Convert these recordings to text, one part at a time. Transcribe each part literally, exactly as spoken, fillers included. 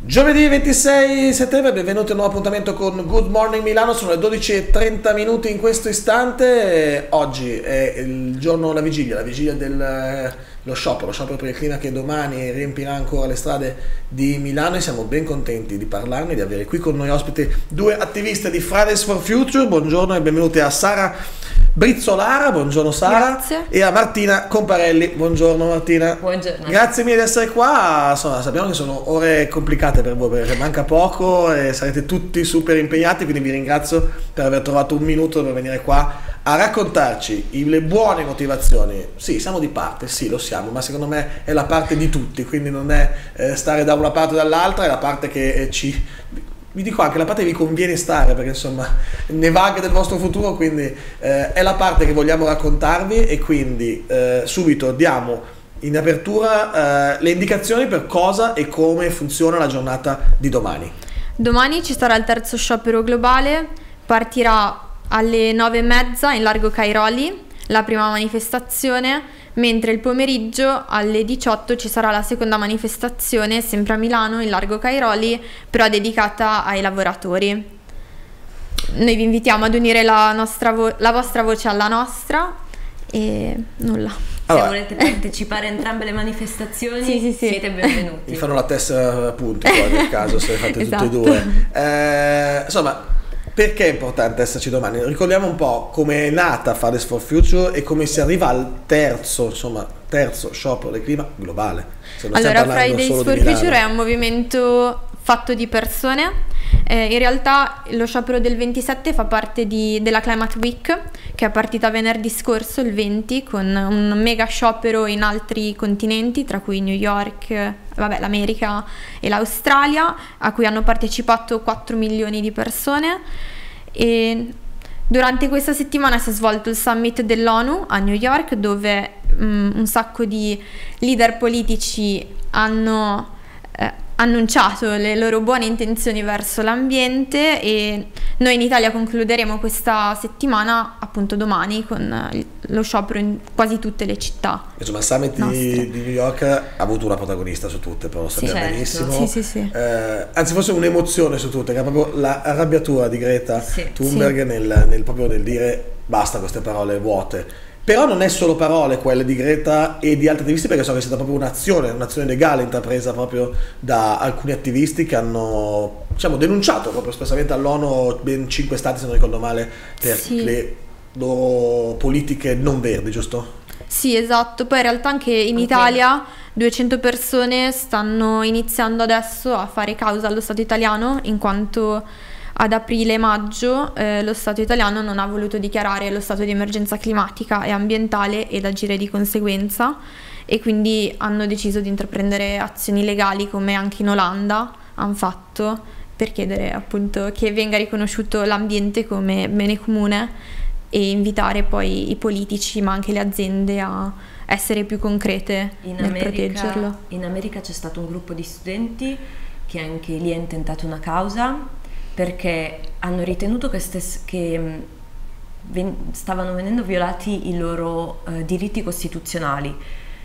Giovedì ventisei settembre, benvenuti a un nuovo appuntamento con Good Morning Milano, sono le dodici e trenta minuti in questo istante. Oggi è il giorno, la vigilia, la vigilia dello sciopero, lo sciopero per il clima che domani riempirà ancora le strade di Milano e siamo ben contenti di parlarne, di avere qui con noi ospiti due attiviste di Fridays for Future. Buongiorno e benvenuti a Sara Brizzolara, buongiorno Sara. Grazie. E a Martina Comparelli, buongiorno Martina. Buongiorno. Grazie mille di essere qua, insomma sappiamo che sono ore complicate per voi perché manca poco e sarete tutti super impegnati, quindi vi ringrazio per aver trovato un minuto per venire qua a raccontarci le buone motivazioni. Sì, siamo di parte, sì lo siamo, ma secondo me è la parte di tutti, quindi non è eh, stare da una parte o dall'altra, è la parte che eh, ci... Vi dico anche la parte che vi conviene stare perché insomma ne vaga del vostro futuro, quindi eh, è la parte che vogliamo raccontarvi e quindi eh, subito diamo in apertura eh, le indicazioni per cosa e come funziona la giornata di domani. Domani ci sarà il terzo sciopero globale, partirà alle nove e mezza in largo Cairoli la prima manifestazione, mentre il pomeriggio alle diciotto ci sarà la seconda manifestazione sempre a Milano in largo Cairoli, però dedicata ai lavoratori. Noi vi invitiamo ad unire la, nostra vo- la vostra voce alla nostra e nulla. Allora, se volete partecipare a entrambe le manifestazioni, sì, sì, sì. siete benvenuti. Vi fanno la tessera a punti poi nel caso se fate esatto. tutte e due. Eh, insomma, perché è importante esserci domani? Ricordiamo un po' come è nata Fridays for Future e come si arriva al terzo, insomma, terzo sciopero del clima globale. Se non Allora, stiamo parlando Fridays solo for di Milano. Future è un movimento fatto di persone. Eh, in realtà lo sciopero del ventisette fa parte di, della Climate Week, che è partita venerdì scorso, il venti, con un mega sciopero in altri continenti, tra cui New York, vabbè, l'America e l'Australia, a cui hanno partecipato quattro milioni di persone. E durante questa settimana si è svolto il summit dell'ONU a New York, dove um, un sacco di leader politici hanno eh, annunciato le loro buone intenzioni verso l'ambiente e noi in Italia concluderemo questa settimana appunto domani con lo sciopero in quasi tutte le città. Insomma, il summit di, di New York ha avuto una protagonista su tutte, però lo sappiamo certo. benissimo. Sì, sì, sì. Eh, anzi, forse un'emozione su tutte, che è proprio la arrabbiatura di Greta Sì. Thunberg Sì. nel, nel, proprio nel dire basta queste parole vuote. Però non è solo parole quelle di Greta e di altri attivisti, perché so che è stata proprio un'azione, un'azione legale intrapresa proprio da alcuni attivisti che hanno, diciamo, denunciato proprio espressamente all'ONU ben cinque stati, se non ricordo male, per Sì. le loro politiche non verdi, giusto? Sì, esatto. Poi in realtà anche in Ok. Italia duecento persone stanno iniziando adesso a fare causa allo Stato italiano, in quanto ad aprile e maggio eh, lo Stato italiano non ha voluto dichiarare lo stato di emergenza climatica e ambientale ed agire di conseguenza, e quindi hanno deciso di intraprendere azioni legali, come anche in Olanda hanno fatto, per chiedere appunto che venga riconosciuto l'ambiente come bene comune e invitare poi i politici ma anche le aziende a essere più concrete In nel America, proteggerlo. in America c'è stato un gruppo di studenti che anche lì ha intentato una causa perché hanno ritenuto che, stess- che mh, ven- stavano venendo violati i loro eh, diritti costituzionali,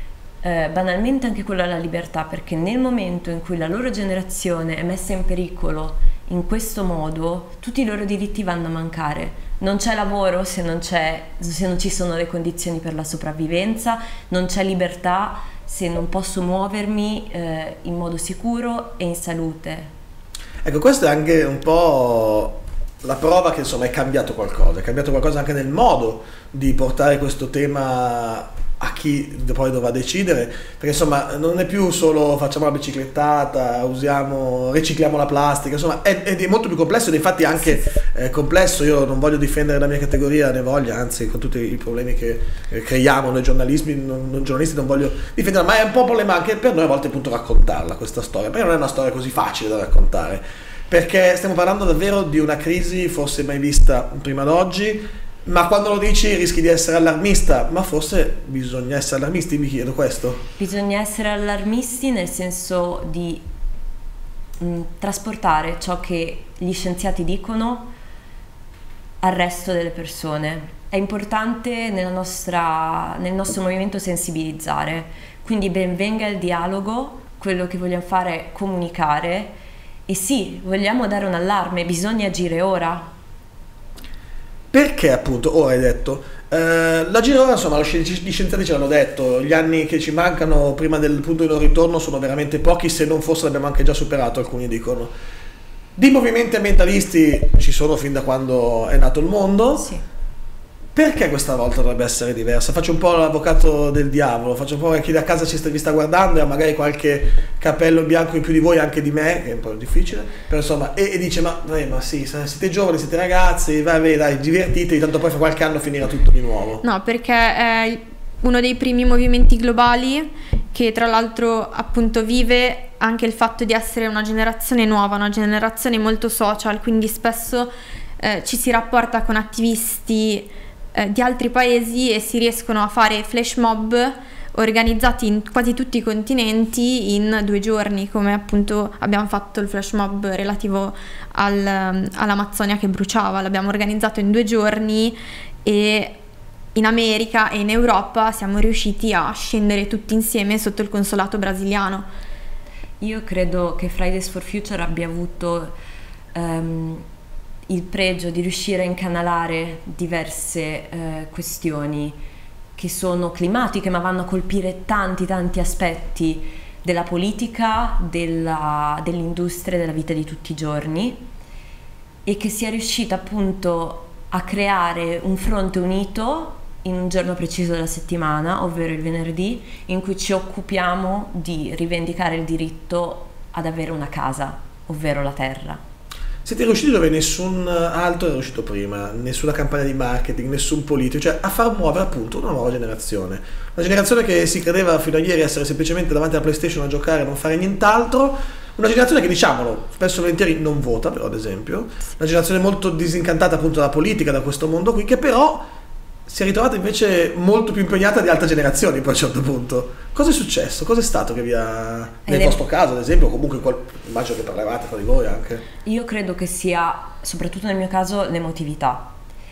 eh, banalmente anche quello alla libertà, perché nel momento in cui la loro generazione è messa in pericolo in questo modo, tutti i loro diritti vanno a mancare. Non c'è lavoro se non, c'è, se non ci sono le condizioni per la sopravvivenza, non c'è libertà se non posso muovermi eh, in modo sicuro e in salute. Ecco, questo è anche un po' la prova che insomma è cambiato qualcosa, è cambiato qualcosa anche nel modo di portare questo tema a chi poi dovrà decidere, perché insomma non è più solo facciamo la biciclettata, usiamo, ricicliamo la plastica, insomma è, è molto più complesso ed infatti anche eh, complesso. Io non voglio difendere la mia categoria, ne voglio, anzi con tutti i problemi che eh, creiamo noi giornalisti non, non giornalisti non voglio difenderla, ma è un po' un problema anche per noi a volte appunto raccontarla questa storia, perché non è una storia così facile da raccontare, perché stiamo parlando davvero di una crisi forse mai vista prima d'oggi. Ma quando lo dici rischi di essere allarmista, ma forse bisogna essere allarmisti, mi chiedo questo. Bisogna essere allarmisti nel senso di mh, trasportare ciò che gli scienziati dicono al resto delle persone. È importante nella nostra, nel nostro movimento sensibilizzare, quindi ben venga il dialogo, quello che vogliamo fare è comunicare E sì, vogliamo dare un allarme, bisogna agire ora. Perché appunto, ora hai detto, eh, la gira ora, insomma, gli scienziati ce l'hanno detto, gli anni che ci mancano prima del punto di non ritorno sono veramente pochi, se non forse l'abbiamo anche già superato, alcuni dicono. Di movimenti ambientalisti ci sono fin da quando è nato il mondo. Sì. Perché questa volta dovrebbe essere diversa? Faccio un po' l'avvocato del diavolo, faccio un po' chi da casa ci sta, vi sta guardando e ha magari qualche capello bianco in più di voi, anche di me, che è un po' difficile, però insomma, e, e dice, ma, eh, ma sì, siete giovani, siete ragazzi, vai, vai, dai, divertitevi, tanto poi fra qualche anno finirà tutto di nuovo. No, perché è uno dei primi movimenti globali che tra l'altro appunto vive anche il fatto di essere una generazione nuova, una generazione molto social, quindi spesso eh, ci si rapporta con attivisti di altri paesi e si riescono a fare flash mob organizzati in quasi tutti i continenti in due giorni, come appunto abbiamo fatto il flash mob relativo al, all'Amazzonia che bruciava, l'abbiamo organizzato in due giorni e in America e in Europa siamo riusciti a scendere tutti insieme sotto il consolato brasiliano. Io credo che Fridays for Future abbia avuto um, il pregio di riuscire a incanalare diverse eh, questioni che sono climatiche, ma vanno a colpire tanti tanti aspetti della politica, della, dell'industria, della vita di tutti i giorni, e che sia riuscita appunto a creare un fronte unito in un giorno preciso della settimana, ovvero il venerdì, in cui ci occupiamo di rivendicare il diritto ad avere una casa, ovvero la terra. Siete riusciti dove nessun altro è riuscito prima, nessuna campagna di marketing, nessun politico, cioè a far muovere appunto una nuova generazione. Una generazione che si credeva fino a ieri essere semplicemente davanti alla PlayStation a giocare e non fare nient'altro. Una generazione che, diciamolo, spesso e volentieri non vota, però ad esempio. Una generazione molto disincantata appunto dalla politica, da questo mondo qui, che però si è ritrovata invece molto più impegnata di altre generazioni poi a un certo punto. Cosa è successo? Cosa è stato che vi ha, nel vostro caso ad esempio, o comunque qual... immagino che parlavate tra di voi anche? Io credo che sia, soprattutto nel mio caso, l'emotività.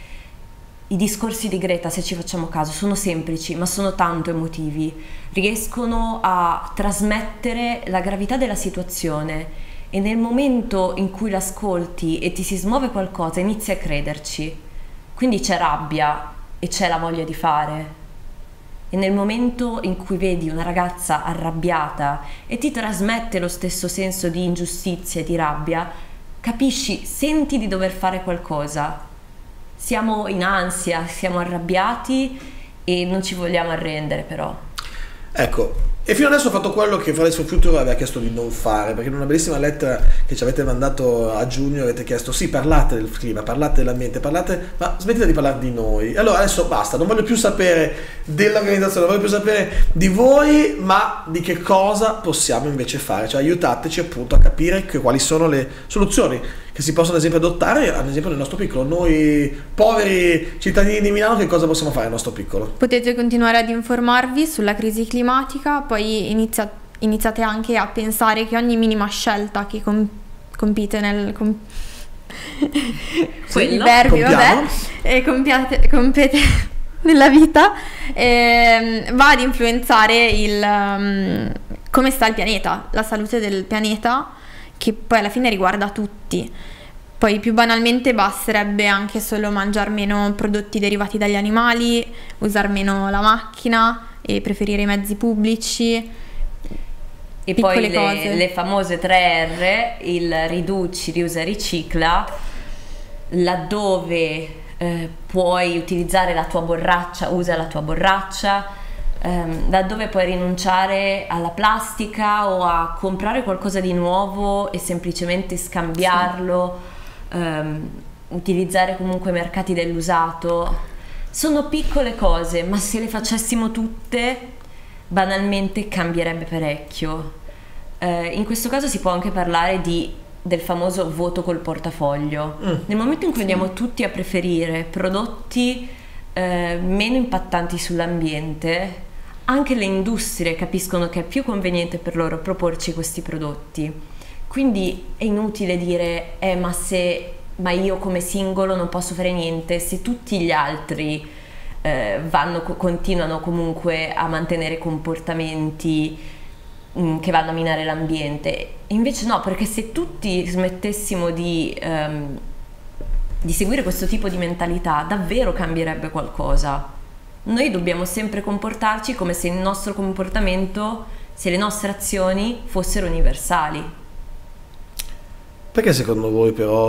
I discorsi di Greta, se ci facciamo caso, sono semplici ma sono tanto emotivi, riescono a trasmettere la gravità della situazione e nel momento in cui l'ascolti e ti si smuove qualcosa inizi a crederci, quindi c'è rabbia e c'è la voglia di fare. E nel momento in cui vedi una ragazza arrabbiata e ti trasmette lo stesso senso di ingiustizia e di rabbia, capisci, senti di dover fare qualcosa. Siamo in ansia, siamo arrabbiati e non ci vogliamo arrendere però. Ecco, e fino adesso ho fatto quello che Fridays for Future aveva chiesto di non fare, perché in una bellissima lettera che ci avete mandato a giugno avete chiesto sì, parlate del clima, parlate dell'ambiente, parlate, ma smettete di parlare di noi. Allora adesso basta, non voglio più sapere dell'organizzazione, non voglio più sapere di voi, ma di che cosa possiamo invece fare, cioè aiutateci appunto a capire che, quali sono le soluzioni che si possono ad esempio adottare, ad esempio nel nostro piccolo. Noi poveri cittadini di Milano che cosa possiamo fare nel nostro piccolo? Potete continuare ad informarvi sulla crisi climatica, poi inizia, iniziate anche a pensare che ogni minima scelta che com, compite nel... Com, Quello, il verbi, vabbè, e compiate, compete nella vita, eh, va ad influenzare il, um, come sta il pianeta, la salute del pianeta, che poi alla fine riguarda tutti. Poi più banalmente basterebbe anche solo mangiare meno prodotti derivati dagli animali, usare meno la macchina e preferire i mezzi pubblici. E poi le, le famose tre R, il riduci, riusa e ricicla, laddove eh, puoi utilizzare la tua borraccia, usa la tua borraccia, ehm, laddove puoi rinunciare alla plastica o a comprare qualcosa di nuovo e semplicemente scambiarlo, sì. ehm, utilizzare comunque mercati dell'usato. Sono piccole cose, ma se le facessimo tutte banalmente cambierebbe parecchio. Eh, in questo caso si può anche parlare di, del famoso voto col portafoglio. Mm. Nel momento in cui andiamo tutti a preferire prodotti eh, meno impattanti sull'ambiente, anche le industrie capiscono che è più conveniente per loro proporci questi prodotti. Quindi è inutile dire eh, ma se ma io come singolo non posso fare niente se tutti gli altri eh, vanno, continuano comunque a mantenere comportamenti mh, che vanno a minare l'ambiente. Invece no, perché se tutti smettessimo di, um, di seguire questo tipo di mentalità, davvero cambierebbe qualcosa. Noi dobbiamo sempre comportarci come se il nostro comportamento, se le nostre azioni fossero universali. Perché secondo voi però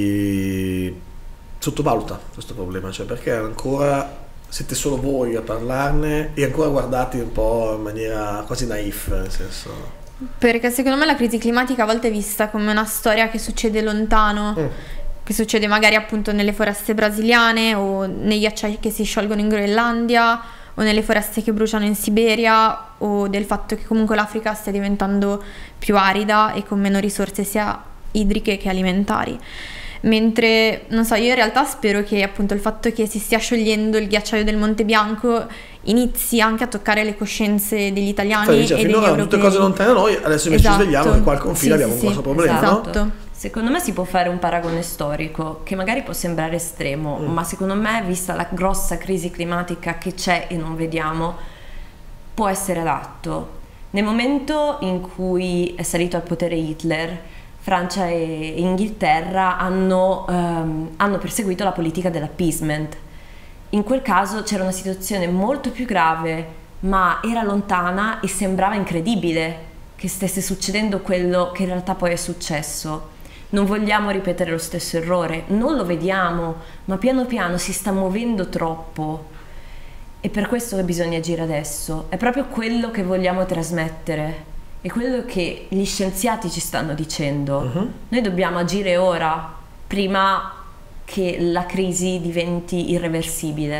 si sottovaluta questo problema? Cioè perché ancora siete solo voi a parlarne e ancora guardati un po' in maniera quasi naif, nel senso... Perché secondo me la crisi climatica a volte è vista come una storia che succede lontano, mm. che succede magari appunto nelle foreste brasiliane o nei ghiacciai che si sciolgono in Groenlandia o nelle foreste che bruciano in Siberia, o del fatto che comunque l'Africa stia diventando più arida e con meno risorse sia idriche che alimentari. Mentre, non so, io in realtà spero che appunto il fatto che si stia sciogliendo il ghiacciaio del Monte Bianco inizi anche a toccare le coscienze degli italiani Cioè, dice, e degli finora europei. Tutte cose lontane da noi, adesso invece Esatto. ci svegliamo che qua al confine Sì, abbiamo sì, un grosso sì. problema. Esatto. No? Secondo me si può fare un paragone storico che magari può sembrare estremo, mm. ma secondo me, vista la grossa crisi climatica che c'è e non vediamo, può essere adatto. Nel momento in cui è salito al potere Hitler, Francia e Inghilterra hanno, um, hanno perseguito la politica dell'appeasement. In quel caso c'era una situazione molto più grave, ma era lontana e sembrava incredibile che stesse succedendo quello che in realtà poi è successo. Non vogliamo ripetere lo stesso errore, non lo vediamo, ma piano piano si sta muovendo troppo. E per questo che bisogna agire adesso. È proprio quello che vogliamo trasmettere. È quello che gli scienziati ci stanno dicendo. Uh-huh. Noi dobbiamo agire ora, prima che la crisi diventi irreversibile.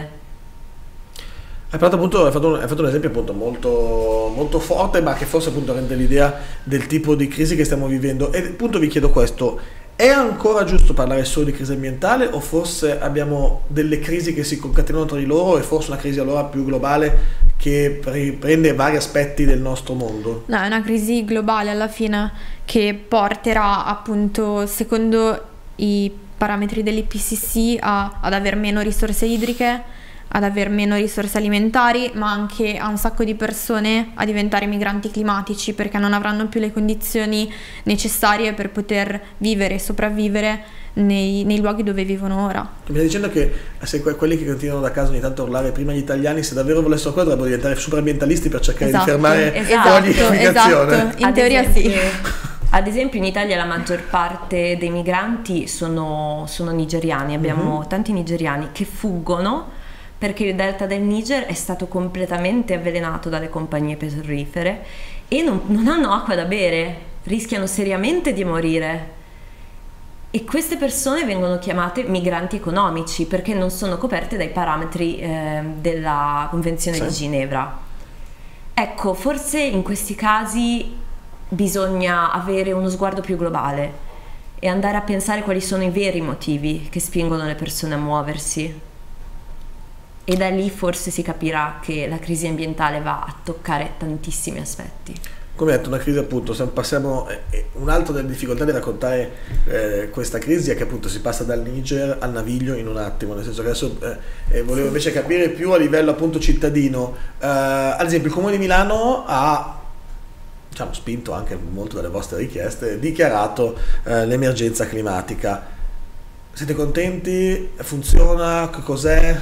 Hai fatto, appunto, hai, fatto un, hai fatto un esempio appunto molto, molto forte, ma che forse appunto rende l'idea del tipo di crisi che stiamo vivendo. E appunto vi chiedo questo: è ancora giusto parlare solo di crisi ambientale, o forse abbiamo delle crisi che si concatenano tra di loro e forse una crisi allora più globale che prende vari aspetti del nostro mondo? No, è una crisi globale alla fine, che porterà appunto, secondo i parametri dell'I P C C, a, ad aver meno risorse idriche, ad aver meno risorse alimentari, ma anche a un sacco di persone a diventare migranti climatici, perché non avranno più le condizioni necessarie per poter vivere e sopravvivere nei, nei luoghi dove vivono ora. Mi stai dicendo che se quelli che continuano da casa ogni tanto a urlare prima gli italiani, se davvero volessero quello, dovrebbero diventare superambientalisti per cercare esatto, di fermare esatto, ogni immigrazione. Esatto, in Ad teoria esempio, sì. Ad esempio in Italia la maggior parte dei migranti sono, sono nigeriani, abbiamo mm-hmm. tanti nigeriani che fuggono perché il delta del Niger è stato completamente avvelenato dalle compagnie petrolifere e non, non hanno acqua da bere, rischiano seriamente di morire. E queste persone vengono chiamate migranti economici perché non sono coperte dai parametri eh, della Convenzione sì. di Ginevra. Ecco, forse in questi casi bisogna avere uno sguardo più globale e andare a pensare quali sono i veri motivi che spingono le persone a muoversi. E da lì forse si capirà che la crisi ambientale va a toccare tantissimi aspetti. Come detto, una crisi appunto, passiamo, eh, un'altra delle difficoltà di raccontare eh, questa crisi è che appunto si passa dal Niger al Naviglio in un attimo, nel senso che adesso eh, volevo invece capire più a livello appunto cittadino. Eh, ad esempio il Comune di Milano ha, diciamo, spinto anche molto dalle vostre richieste, dichiarato eh, l'emergenza climatica. Siete contenti? Funziona? Che cos'è?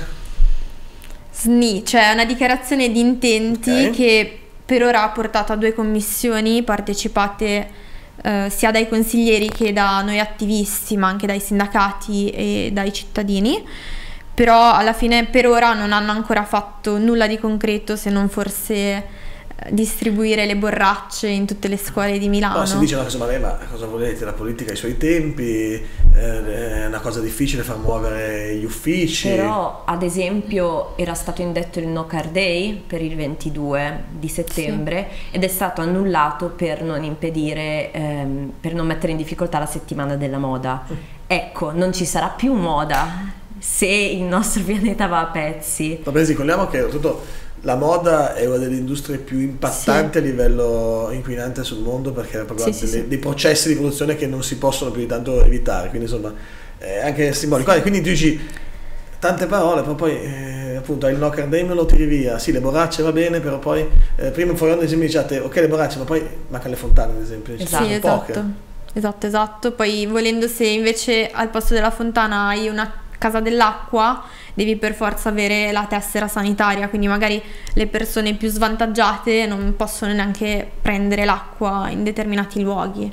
S N I, cioè una dichiarazione di intenti okay. che per ora ha portato a due commissioni partecipate eh, sia dai consiglieri che da noi attivisti, ma anche dai sindacati e dai cittadini, però alla fine per ora non hanno ancora fatto nulla di concreto, se non forse distribuire le borracce in tutte le scuole di Milano. No, si dice, no, insomma, ma cosa volete? La politica ha i suoi tempi, eh, è una cosa difficile far muovere gli uffici. Però, ad esempio, era stato indetto il No Car Day per il ventidue di settembre sì. ed è stato annullato per non impedire, ehm, per non mettere in difficoltà la settimana della moda. Mm. Ecco, non ci sarà più moda se il nostro pianeta va a pezzi. Ma ricordiamo che tutto la moda è una delle industrie più impattanti sì. a livello inquinante sul mondo, perché ha proprio sì, delle, sì, dei processi di produzione che non si possono più di tanto evitare, quindi insomma è anche simbolico. Quindi tu dici tante parole, però poi, eh, appunto hai il knocker dame, lo tiri via, sì le borracce va bene, però poi eh, prima in fuori onda ad esempio diciate ok le borracce, ma poi mancano le fontane ad esempio. Esatto. Sì, esatto, esatto, esatto. Poi volendo, se invece al posto della fontana hai una casa dell'acqua, devi per forza avere la tessera sanitaria, quindi magari le persone più svantaggiate non possono neanche prendere l'acqua in determinati luoghi.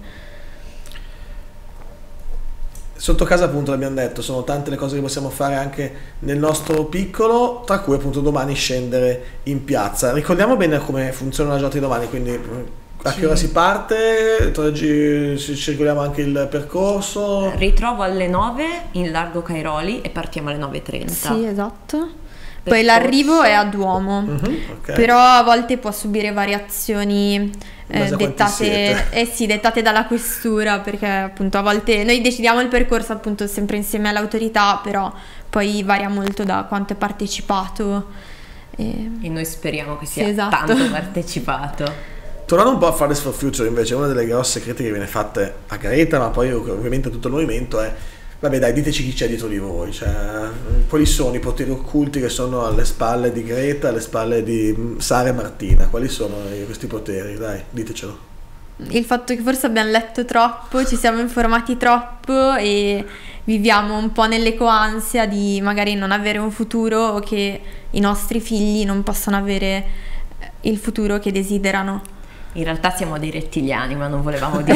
Sotto casa appunto l'abbiamo detto, sono tante le cose che possiamo fare anche nel nostro piccolo, tra cui appunto domani scendere in piazza. Ricordiamo bene come funziona la giornata di domani, quindi a che ora si parte, oggi circoliamo anche il percorso. Ritrovo alle nove in Largo Cairoli e partiamo alle nove e trenta. Sì, esatto. Poi l'arrivo è a Duomo, uh-huh, okay. Però a volte può subire variazioni eh, dettate, eh sì, dettate dalla questura, perché appunto a volte noi decidiamo il percorso appunto sempre insieme all'autorità, però poi varia molto da quanto è partecipato. E, e noi speriamo che sia sì, esatto. tanto partecipato. Tornando un po' a Fridays for Future, invece, una delle grosse critiche che viene fatte a Greta, ma poi ovviamente a tutto il movimento, è vabbè dai, diteci chi c'è dietro di voi, cioè, quali sono i poteri occulti che sono alle spalle di Greta, alle spalle di Sara e Martina, quali sono questi poteri, dai, ditecelo. Il fatto che forse abbiamo letto troppo, ci siamo informati troppo e viviamo un po' nell'ecoansia di magari non avere un futuro o che i nostri figli non possano avere il futuro che desiderano. In realtà siamo dei rettiliani, ma non volevamo dire.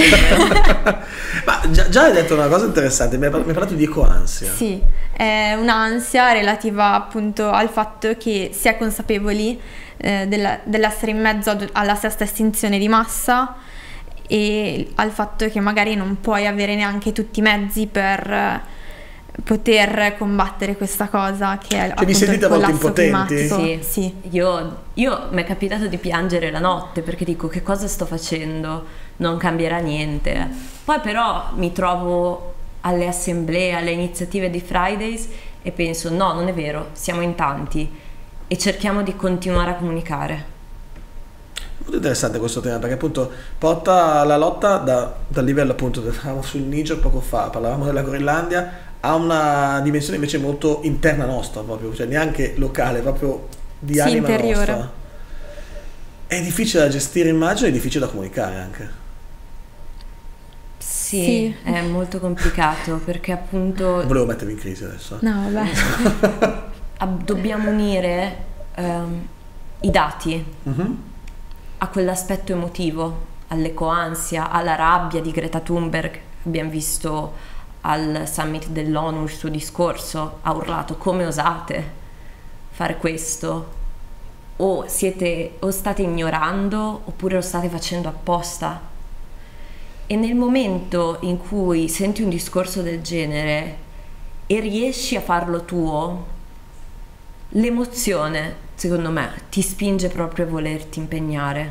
Ma già, già hai detto una cosa interessante, mi hai parlato di ecoansia. Sì, è un'ansia relativa appunto al fatto che si è consapevoli eh, della, dell'essere in mezzo ad, alla sesta estinzione di massa e al fatto che magari non puoi avere neanche tutti i mezzi per eh, poter combattere questa cosa che è cioè, appunto vi sentite il a volte collasso impotenti? climatico. Sì, sì. Io, io mi è capitato di piangere la notte perché dico che cosa sto facendo, non cambierà niente. Poi però mi trovo alle assemblee, alle iniziative di Fridays e penso no, non è vero, siamo in tanti e cerchiamo di continuare a comunicare. Molto interessante questo tema perché appunto porta la lotta da, dal livello appunto, eravamo sul Niger poco fa, parlavamo della Groenlandia, ha una dimensione invece molto interna nostra proprio, cioè neanche locale, proprio di sì, anima interiore. Nostra. È difficile da gestire, immagino, è difficile da comunicare anche. Sì, sì, è molto complicato perché appunto... Non volevo mettervi in crisi adesso. No, vabbè. Dobbiamo unire um, i dati uh-huh. a quell'aspetto emotivo, all'ecoansia, alla rabbia di Greta Thunberg. Abbiamo visto al summit dell'ONU il suo discorso, ha urlato come osate fare questo, o siete o state ignorando oppure lo state facendo apposta. E nel momento in cui senti un discorso del genere e riesci a farlo tuo, l'emozione secondo me ti spinge proprio a volerti impegnare.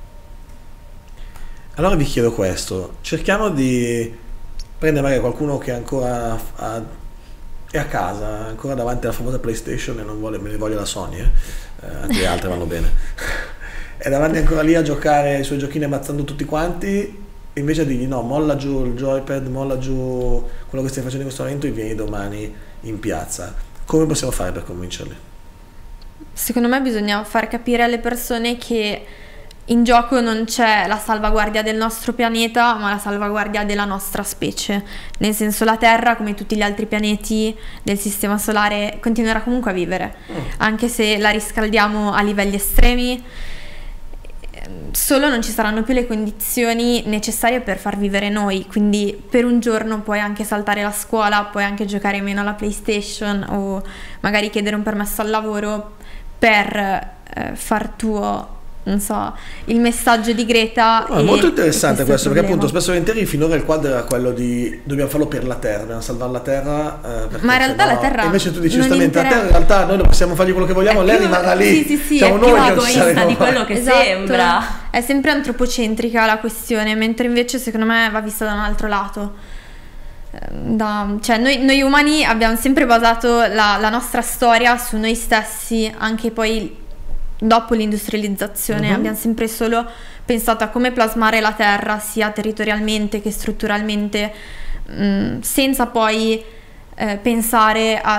Allora vi chiedo questo, cerchiamo di prende magari qualcuno che ancora ha, è a casa, ancora davanti alla famosa PlayStation e non vuole, me ne voglia la Sony, eh? Eh, anche le altre vanno bene, è davanti ancora lì a giocare i suoi giochini ammazzando tutti quanti, invece di dirgli no, molla giù il joypad, molla giù quello che stai facendo in questo momento e vieni domani in piazza. Come possiamo fare per convincerli? Secondo me bisogna far capire alle persone che in gioco non c'è la salvaguardia del nostro pianeta, ma la salvaguardia della nostra specie. Nel senso, la Terra, come tutti gli altri pianeti del Sistema Solare, continuerà comunque a vivere, mm. anche se la riscaldiamo a livelli estremi. Solo non ci saranno più le condizioni necessarie per far vivere noi, quindi per un giorno puoi anche saltare la scuola, puoi anche giocare meno alla PlayStation o magari chiedere un permesso al lavoro per eh, far tuo, non so, il messaggio di Greta. No, è molto interessante questo, questo perché appunto spesso e volentieri finora il quadro era quello di dobbiamo farlo per la Terra, dobbiamo salvare la Terra, eh, ma in realtà no, la Terra e invece tu dici giustamente la Terra in realtà noi possiamo fargli quello che vogliamo, è lei più, rimarrà lì, sì, sì, sì, siamo è noi più che egoista di quello che esatto. sembra, è sempre antropocentrica la questione, mentre invece secondo me va vista da un altro lato. Da, cioè noi, noi umani abbiamo sempre basato la, la nostra storia su noi stessi, anche poi dopo l'industrializzazione. Uh-huh. Abbiamo sempre solo pensato a come plasmare la terra sia territorialmente che strutturalmente, mh, senza poi eh, pensare a tutti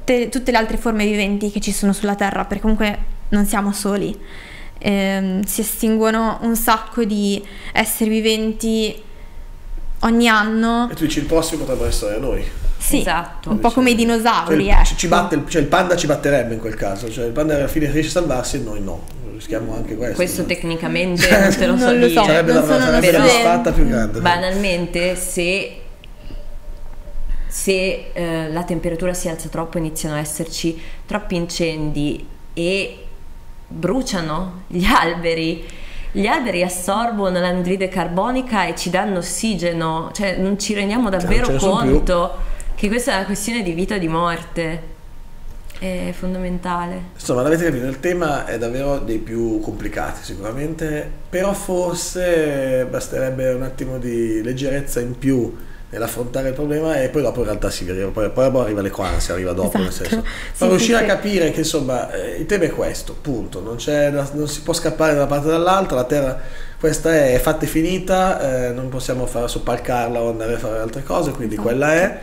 tutte, tutte le altre forme viventi che ci sono sulla Terra, perché comunque non siamo soli. Eh, si estinguono un sacco di esseri viventi ogni anno. E tu dici il prossimo potrebbe essere noi. Sì, esatto. un po' come i dinosauri, cioè, ecco. ci, ci batte il, cioè il panda ci batterebbe in quel caso, cioè il panda alla fine riesce a salvarsi e noi no, rischiamo anche questo. Questo no? tecnicamente non te lo so Non lo dire. so, sarebbe non la, sono sarebbe la una sfatta più grande. Banalmente, se se eh, la temperatura si alza troppo, iniziano a esserci troppi incendi e bruciano gli alberi. Gli alberi assorbono l'anidride carbonica e ci danno ossigeno, cioè non ci rendiamo davvero cioè, conto che questa è una questione di vita o di morte, è fondamentale. Insomma, l'avete capito, il tema è davvero dei più complicati sicuramente, però forse basterebbe un attimo di leggerezza in più nell'affrontare il problema e poi dopo in realtà si arriva, poi, poi arriva l'equansia, arriva dopo, esatto. nel senso, sì, ma riuscire sì, a capire che insomma eh, il tema è questo, punto, non, c'è, non si può scappare da una parte o dall'altra, la Terra questa è fatta e finita, eh, non possiamo far soppalcarla o andare a fare altre cose, quindi esatto. quella è.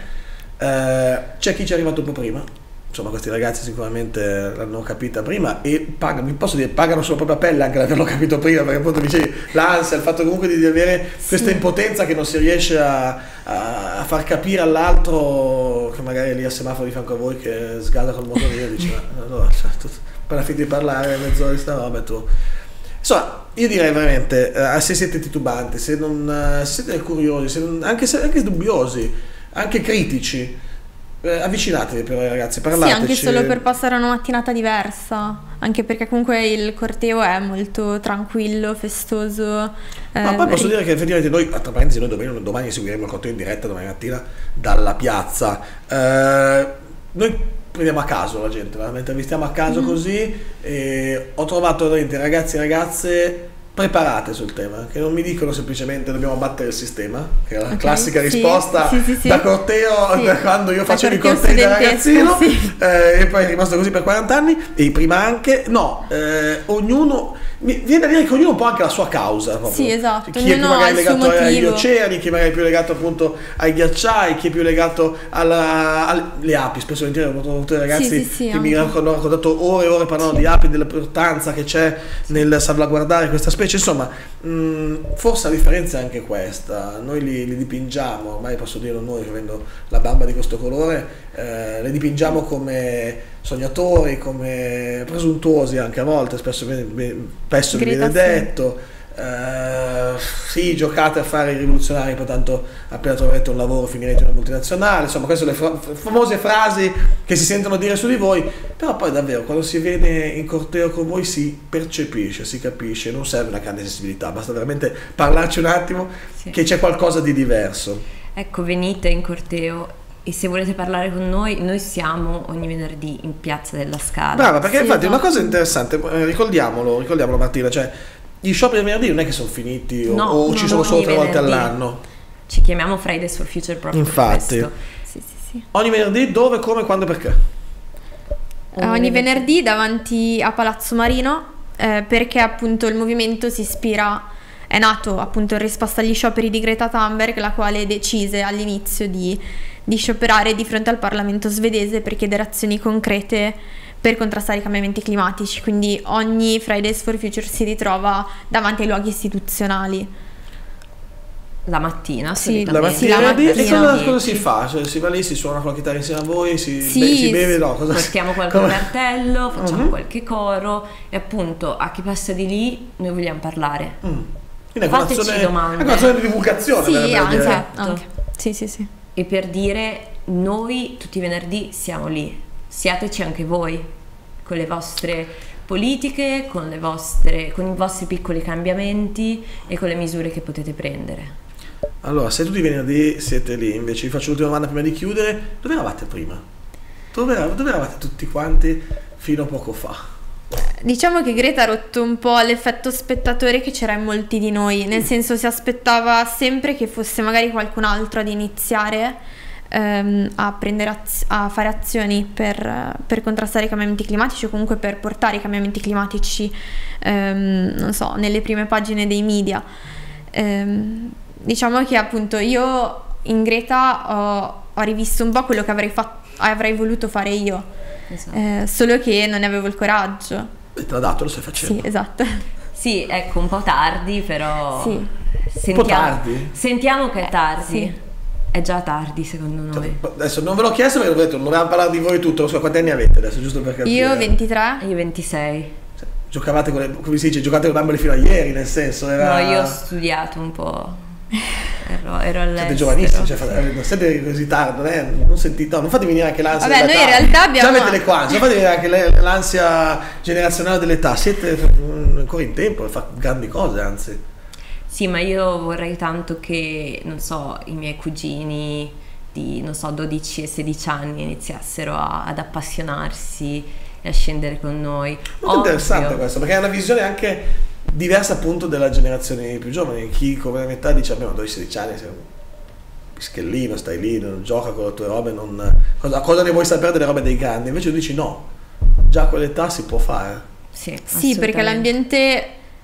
Eh, c'è chi ci è arrivato un po' prima, insomma questi ragazzi sicuramente l'hanno capita prima e pagano, vi posso dire, pagano sulla propria pelle anche l'averlo capito prima, perché appunto dicevi l'ansia, il fatto comunque di avere sì. questa impotenza che non si riesce a, a, a far capire all'altro che magari è lì a semaforo di fianco a voi che sgasa col motorino e dice ma allora certo, appena finito di parlare mezz'ora di sta roba tu. Insomma, io direi veramente, eh, se siete titubanti, se non eh, se siete curiosi, se non, anche, se, anche dubbiosi, anche critici, Eh, avvicinatevi però ragazzi, parlateci. Sì, anche solo per passare una mattinata diversa, anche perché comunque il corteo è molto tranquillo, festoso. Eh, Ma poi posso ri- dire che effettivamente noi, tra parentesi, noi domani, domani seguiremo il corteo in diretta domani mattina dalla piazza. Eh, noi prendiamo a caso la gente, veramente intervistiamo a caso mm. così e ho trovato veramente ragazzi e ragazze preparate sul tema, che non mi dicono semplicemente dobbiamo battere il sistema, che è la okay, classica sì, risposta sì, sì, sì. da corteo, sì. da quando io facevo i cortei da ragazzino sì. eh, e poi è rimasto così per quaranta anni e prima anche, no, eh, ognuno, mi viene da dire che ognuno può anche la sua causa proprio. Sì, esatto. Chi è più magari legato agli oceani, chi magari è più legato appunto ai ghiacciai, chi è più legato alla, alle api, spesso e volentieri ho avuto dei ragazzi sì, sì, sì, che anche. mi hanno raccontato ore e ore parlando sì. di api, dell'importanza che c'è nel salvaguardare questa specie. Insomma, mh, forse la differenza è anche questa, noi li, li dipingiamo, ormai posso dirlo noi che avendo la barba di questo colore, eh, li dipingiamo come sognatori, come presuntuosi anche a volte, spesso, spesso mi viene detto, eh, sì, giocate a fare i rivoluzionari, poi tanto appena troverete un lavoro finirete in una multinazionale, insomma queste sono le fra- famose frasi che si sentono dire su di voi, però poi davvero quando si viene in corteo con voi si percepisce, si capisce, non serve una grande sensibilità, basta veramente parlarci un attimo sì. che c'è qualcosa di diverso. Ecco, venite in corteo e se volete parlare con noi, noi siamo ogni venerdì in Piazza della Scala. Brava, perché sì, infatti no. una cosa interessante, eh, ricordiamolo, ricordiamolo Martina, cioè gli scioperi del venerdì non è che sono finiti o, no, o no, ci sono solo tre volte venerdì. all'anno. Ci chiamiamo Fridays for Future proprio infatti. per questo. Sì, sì, sì. Ogni venerdì dove, come, quando, perché? Ogni, ogni venerdì davanti a Palazzo Marino eh, perché appunto il movimento si ispira, è nato appunto in risposta agli scioperi di Greta Thunberg, la quale decise all'inizio di, di scioperare di fronte al Parlamento svedese per chiedere azioni concrete per contrastare i cambiamenti climatici, quindi ogni Fridays for Future si ritrova davanti ai luoghi istituzionali. La mattina, sì, la mattina, sì, la mattina. E cosa, cosa si fa? Cioè, si va lì, si suona con la chitarra insieme a voi, si, sì, be- si beve, no? Cosa portiamo qualche come... cartello, facciamo uh-huh. qualche coro e appunto a chi passa di lì noi vogliamo parlare. Mm. Quindi è Fateci domande. È una cosa di divulgazione. Sì, anche, esatto. anche. Sì, sì, sì. E per dire, noi tutti i venerdì siamo lì, siateci anche voi, con le vostre politiche, con, le vostre, con i vostri piccoli cambiamenti e con le misure che potete prendere. Allora, se tutti i venerdì siete lì, invece vi faccio l'ultima domanda prima di chiudere, dove eravate prima? Dove, erav- dove eravate tutti quanti fino a poco fa? Diciamo che Greta ha rotto un po' l'effetto spettatore che c'era in molti di noi, nel senso si aspettava sempre che fosse magari qualcun altro ad iniziare ehm, a, prendere az- a fare azioni per, per contrastare i cambiamenti climatici o comunque per portare i cambiamenti climatici ehm, non so, nelle prime pagine dei media. Ehm, diciamo che appunto io in Greta ho, ho rivisto un po' quello che avrei fatto avrei voluto fare io, Esatto. eh, solo che non ne avevo il coraggio. E te l'ha dato, lo stai facendo. Sì, esatto. Sì, ecco, un po' tardi, però Sì. sentiamo, Un po' tardi? sentiamo che è tardi. sì. È già tardi secondo noi. Adesso non ve l'ho chiesto perché ho detto non dovevamo parlare di voi tutto, non so quanti anni avete adesso, giusto per capire. Io ventitré. Io ventisei. Cioè, giocavate con le, come si dice, giocate con le bambole fino a ieri, nel senso, era... No, io ho studiato un po'. Ero, ero all'estero. Siete giovanissimi, cioè, fate- non siete così tardi, non, è, non sentite, no, non fate venire anche l'ansia Vabbè, noi dell'età. in realtà abbiamo- Già avete le quanze, non fate venire anche le- l'ansia generazionale dell'età, siete mm, ancora in tempo per fare grandi cose, anzi. Sì, ma io vorrei tanto che, non so, i miei cugini di, non so, dodici e sedici anni iniziassero a- ad appassionarsi e a scendere con noi. Molto Ovvio. interessante questo, perché è una visione anche diversa appunto della generazione più giovane. Chi come la metà dice abbiamo dodici sedici anni, sei un pischellino, stai lì, non gioca con le tue robe, non... cosa, cosa ne vuoi sapere delle robe dei grandi? Invece tu dici no, già a quell'età si può fare. Sì, Sì, perché assolutamente. l'ambiente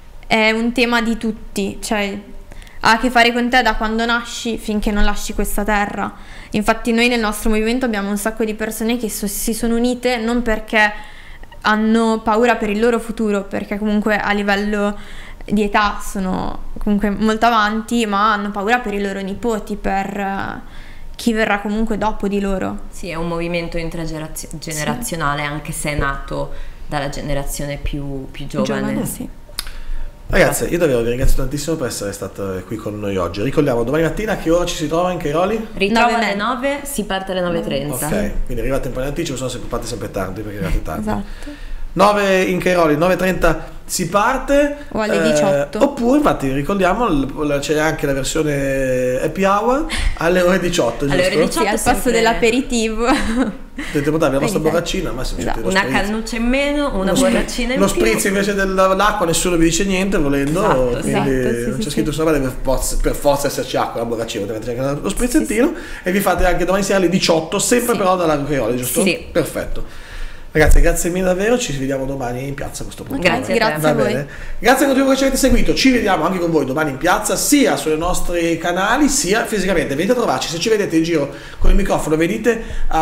è un tema di tutti, cioè ha a che fare con te da quando nasci finché non lasci questa terra. Infatti noi nel nostro movimento abbiamo un sacco di persone che so- si sono unite non perché hanno paura per il loro futuro, perché comunque a livello di età sono comunque molto avanti, ma hanno paura per i loro nipoti, per eh, chi verrà comunque dopo di loro. Sì, è un movimento intergenerazionale, anche se è nato dalla generazione più, più giovane. Giovane, sì. Ragazzi, io davvero vi ringrazio tantissimo per essere state qui con noi oggi. Ricordiamo, domani mattina a che ora ci si trova in Cairoli? Ritrova nove alle e nove, si parte alle nove e trenta. Ok, quindi arrivate un po' in anticipo, sono sempre parte sempre tardi perché arrivate tardi. Esatto. nove in Cairoli, nove e trenta si parte. O alle diciotto. Oppure, infatti, ricordiamo, l- c'è anche la versione happy hour alle ore diciotto, Alle giusto? ore Sì, al sempre- passo dell'aperitivo. Potete portarvi la vostra Venite. borraccina, ma se Esatto. lo Una spritz. cannuccia in meno, una Lo spritz- borraccina in Lo più. spritz invece dell'acqua nessuno vi dice niente volendo, Esatto, quindi esatto, sì, non sì, c'è sì. scritto sulla per forza, per forza esserci acqua, la borraccina, potete mettere anche lo sprizzettino e vi fate anche domani sera alle diciotto, sempre Sì. però dalla Cairoli, giusto? Sì. Perfetto. Ragazzi, grazie mille davvero, ci vediamo domani in piazza a questo punto. Grazie a te. Grazie Va a voi. bene. Grazie a tutti voi che ci avete seguito, ci vediamo anche con voi domani in piazza, sia sui nostri canali, sia fisicamente. Venite a trovarci, se ci vedete in giro con il microfono, venite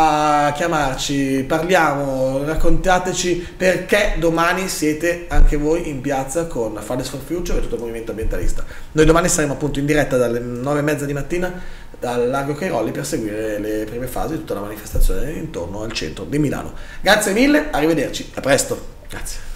a chiamarci, parliamo, raccontateci perché domani siete anche voi in piazza con Fridays for Future e tutto il movimento ambientalista. Noi domani saremo appunto in diretta dalle nove e mezza di mattina dal Largo Cairoli per seguire le prime fasi di tutta la manifestazione intorno al centro di Milano. Grazie mille, arrivederci, a presto. Grazie.